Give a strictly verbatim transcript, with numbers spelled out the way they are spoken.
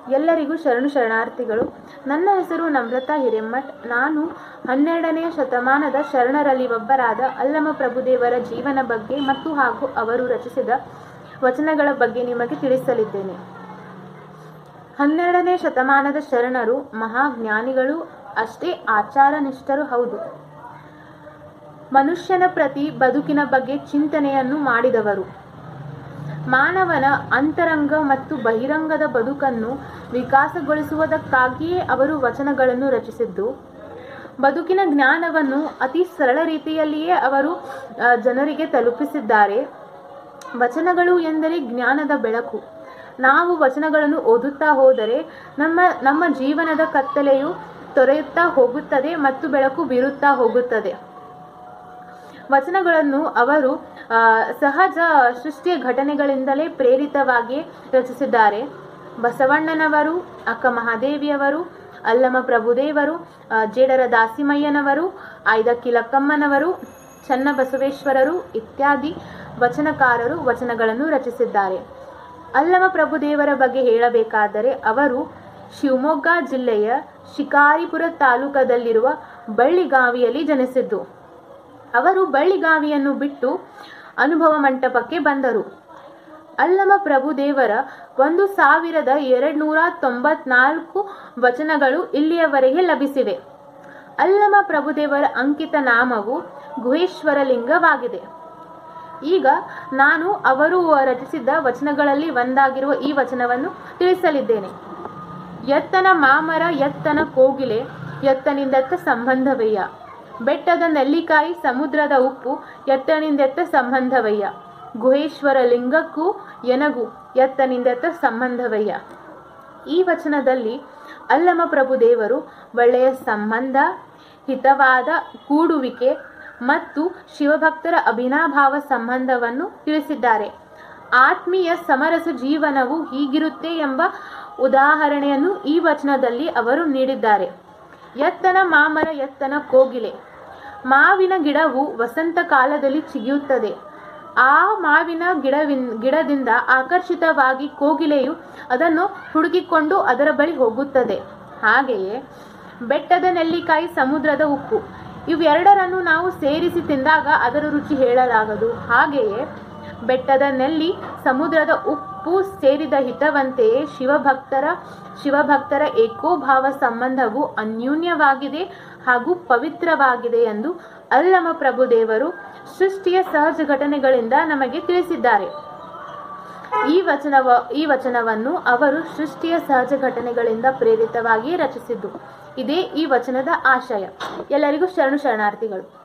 ಎಲ್ಲರಿಗೂ ಶರಣು ಶರಣಾರ್ಥಿಗಳು. ನನ್ನ ಹೆಸರು ನಮ್ರತಾ ಹಿರೇಮಠ್. ನಾನು ಹನ್ನೆರಡನೆಯ ಶತಮಾನದ ಶರಣರಲ್ಲಿ ಒಬ್ಬರಾದ ಅಲ್ಲಮ ಪ್ರಭುದೇವರ ಜೀವನ ಬಗ್ಗೆ ಮತ್ತು ಹಾಗೂ ಅವರು ರಚಿಸಿದ ವಚನಗಳ ಬಗ್ಗೆ ನಿಮಗೆ ತಿಳಿಸಲಿದ್ದೇನೆ. ಹನ್ನೆರಡನೇ ಶತಮಾನದ ಶರಣರು ಮಹಾಜ್ಞಾನಿಗಳು, ಅಷ್ಟೇ ಆಚಾರನಿಷ್ಠರು ಹೌದು. ಮನುಷ್ಯನ ಪ್ರತಿ ಬದುಕಿನ ಬಗ್ಗೆ ಚಿಂತನೆಯನ್ನು ಮಾಡಿದವರು. ಮಾನವನ ಅಂತರಂಗ ಮತ್ತು ಬಹಿರಂಗದ ಬದುಕನ್ನು ವಿಕಾಸಗೊಳಿಸುವುದಕ್ಕಾಗಿಯೇ ಅವರು ವಚನಗಳನ್ನು ರಚಿಸಿದ್ದು. ಬದುಕಿನ ಜ್ಞಾನವನ್ನು ಅತಿ ಸರಳ ರೀತಿಯಲ್ಲಿಯೇ ಅವರು ಜನರಿಗೆ ತಲುಪಿಸಿದ್ದಾರೆ. ವಚನಗಳು ಎಂದರೆ ಜ್ಞಾನದ ಬೆಳಕು. ನಾವು ವಚನಗಳನ್ನು ಓದುತ್ತಾ ಹೋದರೆ ನಮ್ಮ ನಮ್ಮ ಜೀವನದ ಕತ್ತಲೆಯು ತೊರೆಯುತ್ತಾ ಹೋಗುತ್ತದೆ ಮತ್ತು ಬೆಳಕು ಬೀರುತ್ತಾ ಹೋಗುತ್ತದೆ. ವಚನಗಳನ್ನು ಅವರು ಸಹಜ ಸೃಷ್ಟಿಯ ಘಟನೆಗಳಿಂದಲೇ ಪ್ರೇರಿತವಾಗಿ ರಚಿಸಿದ್ದಾರೆ. ಬಸವಣ್ಣನವರು, ಅಕ್ಕ ಮಹಾದೇವಿಯವರು, ಅಲ್ಲಮ ಪ್ರಭುದೇವರು, ಜೇಡರ ದಾಸಿಮಯ್ಯನವರು, ಐದಕ್ಕಿ ಲಕ್ಕಮ್ಮನವರು, ಚನ್ನಬಸವೇಶ್ವರರು ಇತ್ಯಾದಿ ವಚನಕಾರರು ವಚನಗಳನ್ನು ರಚಿಸಿದ್ದಾರೆ. ಅಲ್ಲಮ ಪ್ರಭುದೇವರ ಬಗ್ಗೆ ಹೇಳಬೇಕಾದರೆ ಅವರು ಶಿವಮೊಗ್ಗ ಜಿಲ್ಲೆಯ ಶಿಕಾರಿಪುರ ತಾಲೂಕದಲ್ಲಿರುವ ಬಳ್ಳಿಗಾವಿಯಲ್ಲಿ ಜನಿಸಿದ್ದು. ಅವರು ಬಳ್ಳಿಗಾವಿಯನ್ನು ಬಿಟ್ಟು ಅನುಭವ ಮಂಟಪಕ್ಕೆ ಬಂದರು. ಅಲ್ಲಮ ಪ್ರಭುದೇವರ ಒಂದು ಸಾವಿರದ ಎರಡು ನೂರ ತೊಂಬತ್ನಾಲ್ಕು ವಚನಗಳು ಇಲ್ಲಿಯವರೆಗೆ ಲಭಿಸಿವೆ. ಅಲ್ಲಮ ಪ್ರಭುದೇವರ ಅಂಕಿತ ನಾಮವು ಗುಹೇಶ್ವರಲಿಂಗವಾಗಿದೆ. ಈಗ ನಾನು ಅವರು ರಚಿಸಿದ ವಚನಗಳಲ್ಲಿ ಒಂದಾಗಿರುವ ಈ ವಚನವನ್ನು ತಿಳಿಸಲಿದ್ದೇನೆ. ಎತ್ತನ ಮಾಮರ ಎತ್ತನ ಕೋಗಿಲೆ ಎತ್ತನಿಂದೆತ್ತ ಸಂಬಂಧವಯ್ಯ, ಬೆಟ್ಟದ ನೆಲ್ಲಿಕಾಯಿ ಸಮುದ್ರದ ಉಪ್ಪು ಎತ್ತನಿಂದೆತ್ತ ಸಂಬಂಧವಯ್ಯ, ಗುಹೇಶ್ವರ ಲಿಂಗಕ್ಕೂ ಎನಗೂ ಎತ್ತನಿಂದೆತ್ತ ಸಂಬಂಧವಯ್ಯ. ಈ ವಚನದಲ್ಲಿ ಅಲ್ಲಮ ಪ್ರಭುದೇವರು ಒಳ್ಳೆಯ ಸಂಬಂಧ, ಹಿತವಾದ ಕೂಡುವಿಕೆ ಮತ್ತು ಶಿವಭಕ್ತರ ಅಭಿನಾಭಾವ ಸಂಬಂಧವನ್ನು ತಿಳಿಸಿದ್ದಾರೆ. ಆತ್ಮೀಯ ಸಮರಸ ಜೀವನವು ಹೀಗಿರುತ್ತೆ ಎಂಬ ಉದಾಹರಣೆಯನ್ನು ಈ ವಚನದಲ್ಲಿ ಅವರು ನೀಡಿದ್ದಾರೆ. ಎತ್ತನ ಮಾಮರ ಎತ್ತನ ಕೋಗಿಲೆ. ಮಾವಿನ ಗಿಡವು ವಸಂತ ಕಾಲದಲ್ಲಿ ಚಿಗಿಯುತ್ತದೆ. ಆ ಮಾವಿನ ಗಿಡವಿನ್ ಗಿಡದಿಂದ ಆಕರ್ಷಿತವಾಗಿ ಕೋಗಿಲೆಯು ಅದನ್ನು ಹುಡುಕಿಕೊಂಡು ಅದರ ಬಳಿ ಹೋಗುತ್ತದೆ. ಹಾಗೆಯೇ ಬೆಟ್ಟದ ನೆಲ್ಲಿಕಾಯಿ, ಸಮುದ್ರದ ಉಪ್ಪು ಇವೆರಡರನ್ನು ನಾವು ಸೇರಿಸಿ ತಿಂದಾಗ ಅದರ ರುಚಿ ಹೇಳಲಾಗದು. ಹಾಗೆಯೇ ಬೆಟ್ಟದ ನೆಲ್ಲಿ, ಸಮುದ್ರದ ಉಪ್ಪು ಸೇರಿದ ಹಿತವಂತೆಯೇ ಶಿವಭಕ್ತರ ಶಿವಭಕ್ತರ ಏಕೋಭಾವ ಸಂಬಂಧವು ಅನ್ಯೂನ್ಯವಾಗಿದೆ ಹಾಗೂ ಪವಿತ್ರವಾಗಿದೆ ಎಂದು ಅಲ್ಲಮ ಪ್ರಭುದೇವರು ಸೃಷ್ಟಿಯ ಸಹಜ ಘಟನೆಗಳಿಂದ ನಮಗೆ ತಿಳಿಸಿದ್ದಾರೆ. ಈ ವಚನವ ಈ ವಚನವನ್ನು ಅವರು ಸೃಷ್ಟಿಯ ಸಹಜ ಘಟನೆಗಳಿಂದ ಪ್ರೇರಿತವಾಗಿ ರಚಿಸಿದ್ದು. ಇದೇ ಈ ವಚನದ ಆಶಯ. ಎಲ್ಲರಿಗೂ ಶರಣು ಶರಣಾರ್ಥಿಗಳು.